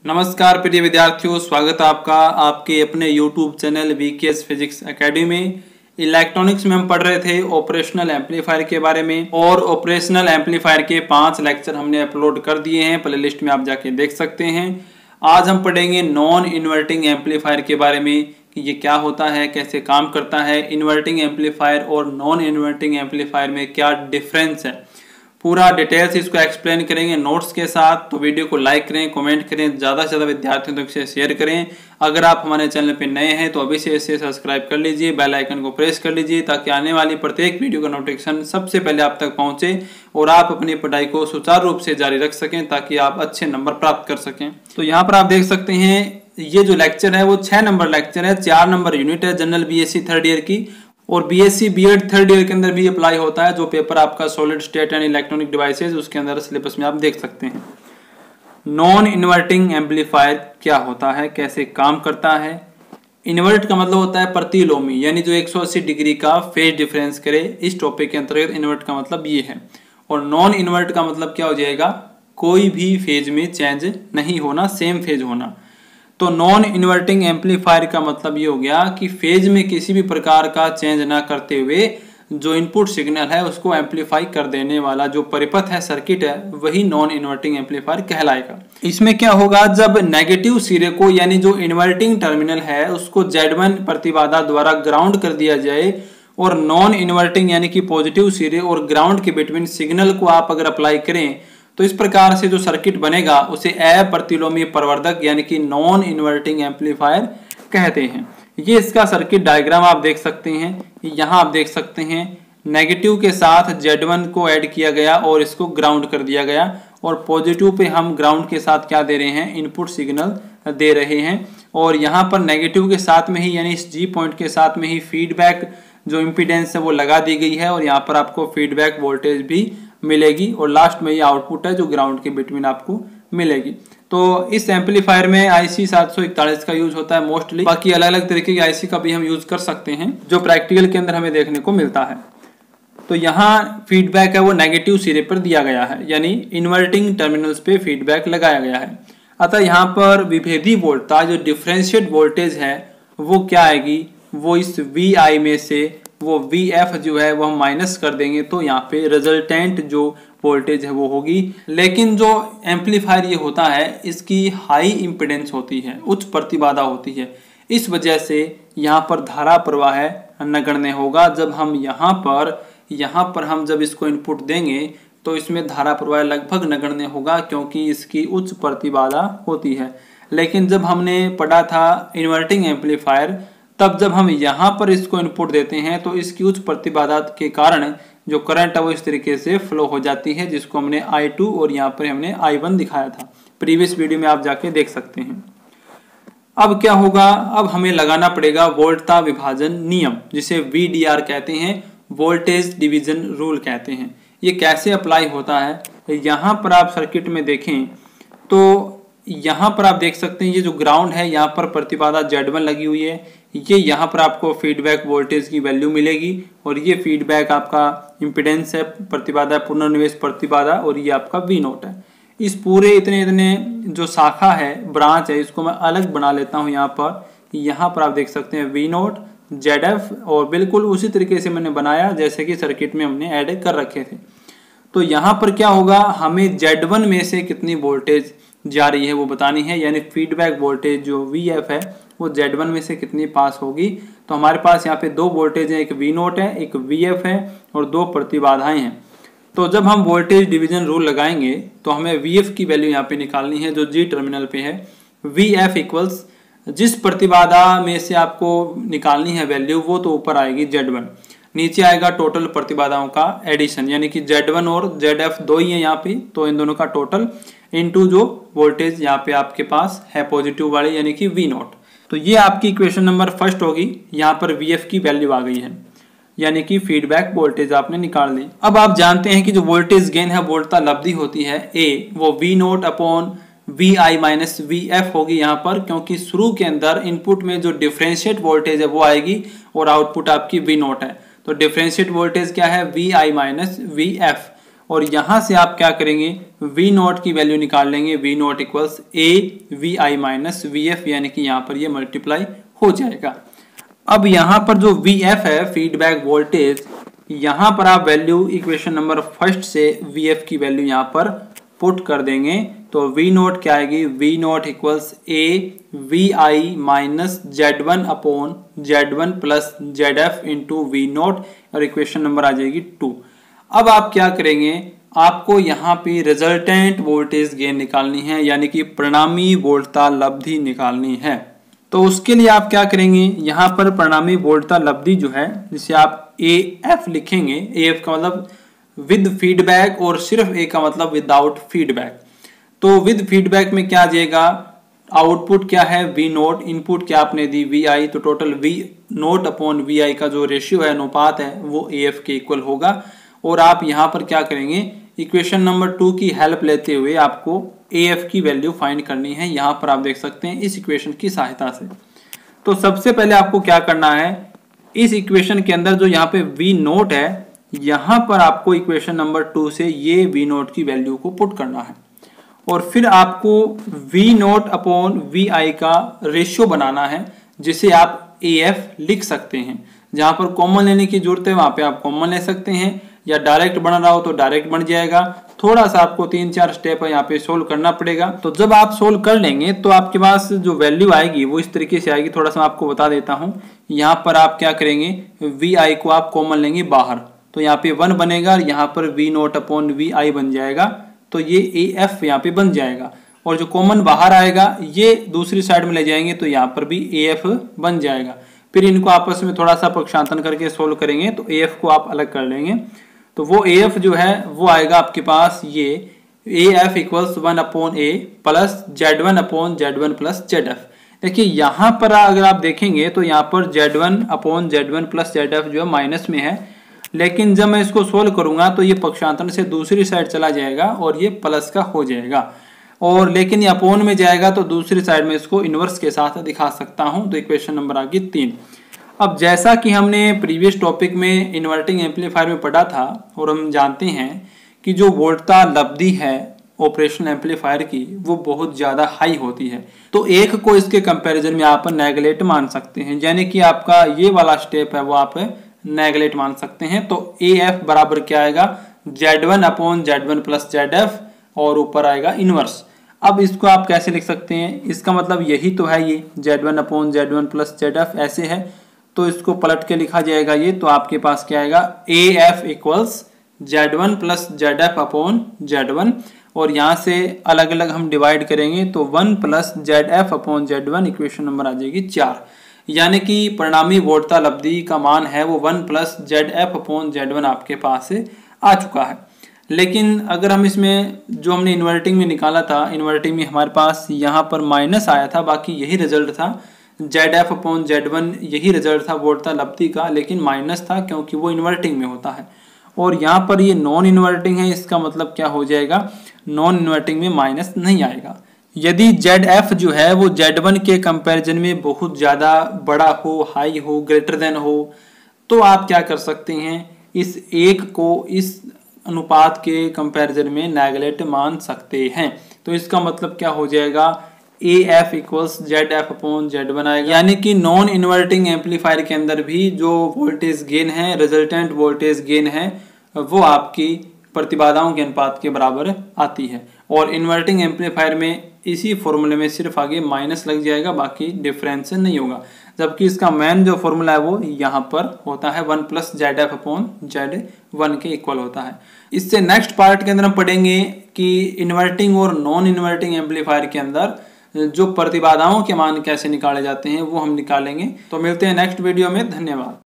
नमस्कार प्रिय विद्यार्थियों, स्वागत है आपका आपके अपने YouTube channel VKS physics academy में। इलेक्ट्रॉनिक्स में हम पढ़ रहे थे ऑपरेशनल एम्पलीफायर के बारे में और ऑपरेशनल एम्पलीफायर के 5 लेक्चर हमने अपलोड कर दिए हैं, प्लेलिस्ट में आप जाके देख सकते हैं। आज हम पढ़ेंगे नॉन इन्वर्टिंग एम्पलीफायर के बारे में कि ये क्या होता है, कैसे काम करता है, इन्वर्टिंग एम्पलीफायर और नॉन इन्वर्टिंग एम्पलीफायर में क्या डिफरेंस है। पूरा डिटेल्स इसको एक्सप्लेन करेंगे नोट्स के साथ। तो वीडियो को लाइक करें, कमेंट करें, ज़्यादा से ज़्यादा विद्यार्थियों तक से शेयर करें। अगर आप हमारे चैनल पर नए हैं तो अभी से इसे सब्सक्राइब कर लीजिए, बेल आइकन को प्रेस कर लीजिए ताकि आने वाली प्रत्येक वीडियो का नोटिफिकेशन सबसे पहले आप तक पहुंचे और आप अपनी पढ़ाई को सुचारू रूप से जारी रख सकें ताकि आप अच्छे नंबर प्राप्त कर सकें। तो यहाँ पर आप देख सकते हैं ये जो लेक्चर है वो 6 नंबर लेक्चर है, 4 नंबर यूनिट है जनरल बीएससी थर्ड ईयर की और बीएससी बीएड थर्ड ईयर के अंदर भी अप्लाई होता है। जो पेपर आपका solid state and electronic devices उसके अंदर सिलेबस में आप देख सकते हैं। नॉन इन्वर्टिंग एम्पलीफायर क्या होता है, कैसे काम करता है। इन्वर्ट का मतलब होता है प्रतिलोमी, यानी जो 180 डिग्री का फेज डिफरेंस करे। इस टॉपिक के अंतर्गत इन्वर्ट का मतलब ये है। और नॉन इन्वर्ट का मतलब क्या हो जाएगा, कोई भी फेज में चेंज नहीं होना, सेम फेज होना। तो नॉन इन्वर्टिंग एम्पलीफायर का मतलब ये हो गया कि फेज में किसी भी प्रकार का चेंज ना करते हुए जो इनपुट सिग्नल है उसको एम्पलीफाई कर देने वाला जो परिपथ है, सर्किट है, वही नॉन इन्वर्टिंग एम्पलीफायर कहलाएगा। इसमें क्या होगा, जब नेगेटिव सिरे को यानी जो इन्वर्टिंग टर्मिनल है उसको Z1 प्रतिबाधा द्वारा ग्राउंड कर दिया जाए और नॉन इन्वर्टिंग यानी कि पॉजिटिव सिरे और ग्राउंड के बिटवीन सिग्नल को आप अगर अप्लाई करें तो इस प्रकार से जो सर्किट बनेगा उसे अप्रतिलोमी प्रवर्धक यानी कि नॉन इन्वर्टिंग एम्पलीफायर कहते हैं। ये इसका सर्किट डायग्राम आप देख सकते हैं। यहाँ आप देख सकते हैं नेगेटिव के साथ Z1 को ऐड किया गया और इसको ग्राउंड कर दिया गया और पॉजिटिव पे हम ग्राउंड के साथ क्या दे रहे हैं, इनपुट सिग्नल दे रहे हैं। और यहाँ पर नेगेटिव के साथ में ही यानी इस G पॉइंट के साथ में ही फीडबैक जो इम्पीडेंस है वो लगा दी गई है और यहाँ पर आपको फीडबैक वोल्टेज भी मिलेगी और लास्ट में ये आउटपुट है जो ग्राउंड के बिटवीन आपको मिलेगी। तो इस एम्पलीफायर में IC 741 का यूज होता है मोस्टली। बाकी अलग अलग तरीके की IC का भी हम यूज कर सकते हैं जो प्रैक्टिकल के अंदर हमें देखने को मिलता है। तो यहाँ फीडबैक है वो नेगेटिव सिरे पर दिया गया है, यानी इन्वर्टिंग टर्मिनल्स पे फीडबैक लगाया गया है। अतः यहाँ पर विभेदी वोल्टेज जो डिफरेंशिएट वोल्टेज है वो क्या आएगी, वो इस VI में से वो VF जो है वो हम माइनस कर देंगे तो यहाँ पे रिजल्टेंट जो वोल्टेज है वो होगी। लेकिन जो एम्पलीफायर ये होता है इसकी हाई इम्पीडेंस होती है, उच्च प्रतिबाधा होती है। इस वजह से यहाँ पर धारा प्रवाह नगण्य होगा। जब हम यहाँ पर हम जब इसको इनपुट देंगे तो इसमें धारा प्रवाह लगभग नगण्य होगा क्योंकि इसकी उच्च प्रतिबाधा होती है। लेकिन जब हमने पढ़ा था इन्वर्टिंग एम्पलीफायर तब जब हम यहाँ पर इसको इनपुट देते हैं तो इसकी उच्च प्रतिबाधा के कारण जो करंट है वो इस तरीके से फ्लो हो जाती है, जिसको हमने I2 और यहाँ पर हमने I1 दिखाया था। प्रीवियस वीडियो में आप जाके देख सकते हैं। अब क्या होगा, अब हमें लगाना पड़ेगा वोल्टता विभाजन नियम, जिसे VDR कहते हैं, वोल्टेज डिवीजन रूल कहते हैं। ये कैसे अप्लाई होता है, यहाँ पर आप सर्किट में देखें तो यहाँ पर आप देख सकते हैं ये जो ग्राउंड है यहाँ पर प्रतिबाधा Z1 लगी हुई है। ये यहाँ पर आपको फीडबैक वोल्टेज की वैल्यू मिलेगी और ये फीडबैक आपका इम्पीडेंस है, प्रतिबाधा, पुनर्निवेश प्रतिबाधा और ये आपका V0 है। इस पूरे इतने जो शाखा है, ब्रांच है, इसको मैं अलग बना लेता हूँ। यहाँ पर आप देख सकते हैं V0 ZF और बिल्कुल उसी तरीके से मैंने बनाया जैसे कि सर्किट में हमने ऐड कर रखे थे। तो यहाँ पर क्या होगा, हमें Z1 में से कितनी वोल्टेज जा रही है वो बतानी है, यानी फीडबैक वोल्टेज जो VF है वो Z1 में से कितनी पास होगी। तो हमारे पास यहाँ पे 2 वोल्टेज है, एक V0 है, एक VF है और 2 प्रतिबाधाएं हैं। तो जब हम वोल्टेज डिवीजन रूल लगाएंगे तो हमें VF की वैल्यू यहाँ पे निकालनी है जो G टर्मिनल पे है। VF इक्वल्स जिस प्रतिबाधा में से आपको निकालनी है वैल्यू वो तो ऊपर आएगी Z1, नीचे आएगा टोटल प्रतिबाधाओं का एडिशन, यानी कि Z1 और ZF 2 ही है यहाँ पे, तो इन दोनों का टोटल इनटू जो वोल्टेज यहाँ पे आपके पास है पॉजिटिव वाले यानी कि V0। तो ये आपकी इक्वेशन नंबर फर्स्ट होगी। यहाँ पर VF की वैल्यू आ गई है यानी कि फीडबैक वोल्टेज आपने निकाल ली। अब आप जानते हैं कि जो वोल्टेज गेन है, वोल्टता लब्धि होती है A, वो V0 upon VI minus VF होगी यहाँ पर, क्योंकि शुरू के अंदर इनपुट में जो डिफरेंशिएट वोल्टेज है वो आएगी और आउटपुट आपकी V0 है। तो डिफरेंशिएट वोल्टेज क्या है, VI माइनस VF। और यहाँ से आप क्या करेंगे, वी नॉट की वैल्यू निकाल लेंगे। V naught equals A V I minus V F, यानी कि यहाँ पर ये मल्टीप्लाई हो जाएगा। अब यहाँ पर जो वी एफ है फीडबैक वोल्टेज, यहाँ पर आप वैल्यू इक्वेशन नंबर फर्स्ट से वी एफ की वैल्यू यहाँ पर पुट कर देंगे तो वी नॉट क्या आएगी, V naught equals A V I minus Z1 upon Z1 plus Z F into V naught, और इक्वेशन नंबर आ जाएगी 2। अब आप क्या करेंगे, आपको यहाँ पे रिजल्टेंट वोल्टेज गेन निकालनी है, यानी कि परिणामी वोल्टता लब्धि निकालनी है। तो उसके लिए आप क्या करेंगे, यहाँ पर परिणामी वोल्टता लब्धि जो है जिसे आप ए एफ लिखेंगे, ए एफ का मतलब विद फीडबैक और सिर्फ ए का मतलब विदाउट फीडबैक। तो विद फीडबैक में क्या आ जाएगा, आउटपुट क्या है वी नोट, इनपुट क्या आपने दी वी आई, तो total V naught upon V I का जो रेशियो है, अनुपात है, वो ए एफ के इक्वल होगा। और आप यहाँ पर क्या करेंगे, इक्वेशन नंबर 2 की हेल्प लेते हुए आपको ए एफ की वैल्यू फाइंड करनी है। यहाँ पर आप देख सकते हैं इस इक्वेशन की सहायता से। तो सबसे पहले आपको क्या करना है, इस इक्वेशन के अंदर जो यहाँ पे वी नोट है, यहाँ पर आपको इक्वेशन नंबर 2 से ये वी नोट की वैल्यू को पुट करना है और फिर आपको V naught upon V I का रेशियो बनाना है, जिसे आप ए एफ लिख सकते हैं। जहाँ पर कॉमन लेने की जरूरत है वहाँ पे आप कॉमन ले सकते हैं, या डायरेक्ट बन रहा हो तो डायरेक्ट बन जाएगा। थोड़ा सा आपको 3-4 स्टेप है यहाँ पे सोल्व करना पड़ेगा। तो जब आप सोल्व कर लेंगे तो आपके पास जो वैल्यू आएगी वो इस तरीके से आएगी। थोड़ा सा मैं आपको बता देता हूँ। यहाँ पर आप क्या करेंगे, वी आई को आप कॉमन लेंगे बाहर, तो यहाँ पे 1 बनेगा और यहाँ पर V naught upon V I बन जाएगा, तो ये ए एफ यहाँ पे बन जाएगा। और जो कॉमन बाहर आएगा ये दूसरी साइड में ले जाएंगे तो यहाँ पर भी ए एफ बन जाएगा। फिर इनको आपस में थोड़ा सा पक्षांतन करके सोल्व करेंगे तो ए एफ को आप अलग कर लेंगे। तो वो ए एफ जो है वो आएगा आपके पास, ये A F equals 1 upon A plus Z1 upon Z1 plus Z F. देखिए यहाँ पर अगर आप देखेंगे तो यहाँ पर Z1 upon Z1 plus Z F जो है माइनस में है, लेकिन जब मैं इसको सोल्व करूंगा तो ये पक्षांतरण से दूसरी साइड चला जाएगा और ये प्लस का हो जाएगा। और लेकिन ये अपॉन में जाएगा तो दूसरी साइड में इसको इनवर्स के साथ दिखा सकता हूं। तो इक्वेशन नंबर आ गई 3। अब जैसा कि हमने प्रीवियस टॉपिक में इन्वर्टिंग एम्पलीफायर में पढ़ा था और हम जानते हैं कि जो वोल्टता लब्धि है ऑपरेशनल एम्पलीफायर की वो बहुत ज़्यादा हाई होती है, तो एक को इसके कंपैरिजन में आप नेगलेक्ट मान सकते हैं, यानी कि आपका ये वाला स्टेप है वो आप नेगलेक्ट मान सकते हैं। तो ए एफ बराबर क्या आएगा, Z1 upon Z1 plus Z F और ऊपर आएगा इनवर्स। अब इसको आप कैसे लिख सकते हैं, इसका मतलब यही तो है, ये Z1 upon Z1 plus Z F ऐसे है, तो इसको पलट के लिखा जाएगा ये, तो आपके पास क्या आएगा A F equals Z1 plus Z F upon Z1, और यहाँ से अलग अलग हम डिवाइड करेंगे तो 1 plus Z F upon Z1, equation number आ जाएगी 4। यानी कि परिणामी वोल्टता लब्धि का मान है वो 1 plus Z F upon Z1 आपके पास से आ चुका है। लेकिन अगर हम इसमें जो हमने इन्वर्टिंग में निकाला था, इन्वर्टिंग में हमारे पास यहाँ पर माइनस आया था, बाकी यही रिजल्ट था, जेड एफ अपॉन Z1 यही रिजल्ट था वोल्टता लब्धि का, लेकिन माइनस था क्योंकि वो इन्वर्टिंग में होता है। और यहाँ पर ये नॉन इन्वर्टिंग है, इसका मतलब क्या हो जाएगा, नॉन इन्वर्टिंग में माइनस नहीं आएगा। यदि जेड एफ जो है वो Z1 के कंपैरिजन में बहुत ज़्यादा बड़ा हो, हाई हो, ग्रेटर देन हो, तो आप क्या कर सकते हैं, इस एक को इस अनुपात के कंपैरिजन में नेगलेक्ट मान सकते हैं। तो इसका मतलब क्या हो जाएगा, A F equals Z F upon Z1 आएगा। यानी कि नॉन इन्वर्टिंग एम्पलीफायर के अंदर भी जो वोल्टेज गेन है, रिजल्टेंट वोल्टेज गेन है, वो आपकी प्रतिबाधाओं के अनुपात के बराबर आती है। और इन्वर्टिंग एम्पलीफायर में इसी फॉर्मूले में सिर्फ आगे माइनस लग जाएगा, बाकी डिफरेंस नहीं होगा, जबकि इसका मेन जो फॉर्मूला है वो यहाँ पर होता है 1 plus Z F upon Z1 के इक्वल होता है। इससे नेक्स्ट पार्ट के अंदर हम पढ़ेंगे कि इन्वर्टिंग और नॉन इन्वर्टिंग एम्पलीफायर के अंदर जो प्रतिबाधाओं के मान कैसे निकाले जाते हैं वो हम निकालेंगे। तो मिलते हैं नेक्स्ट वीडियो में, धन्यवाद।